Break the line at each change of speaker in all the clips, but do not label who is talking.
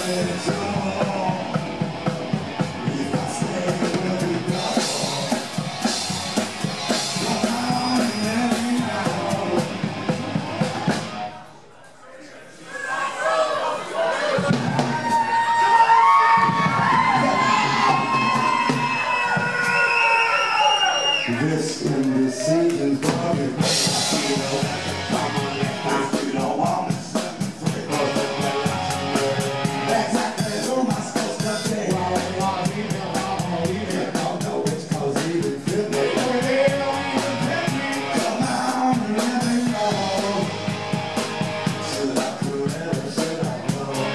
This indecision's bugging. You don't want me free. Exactly who am I supposed to be? You don't know which cause even fit me. Come on and let me know. Should I prove it or should I go?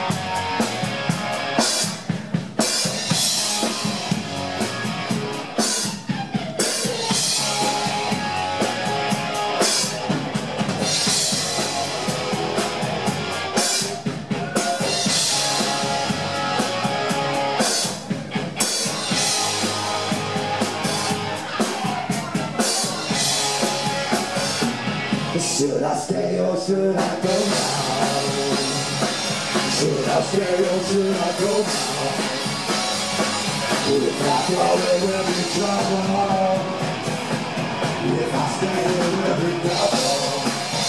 Should I stay or should I go now? Should I stay or should I go now? If I go it will be trouble. If I stay it will be trouble.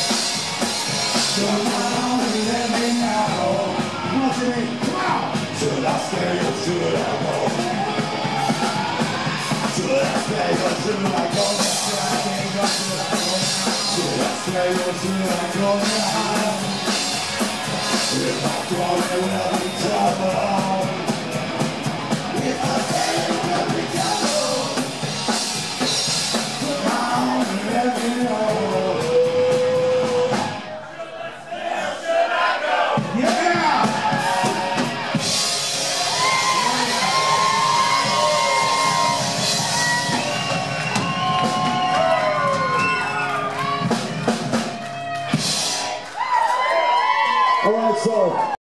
Come on and let me know. What you mean? Come on! Should I stay or should I go? Should I stay or should I go? Should I stay or should I go? Should I stay or should I go now? If I go, it will be trouble. If I stay, it will be trouble. Come on and let me know. Should I go? Yeah! All right, so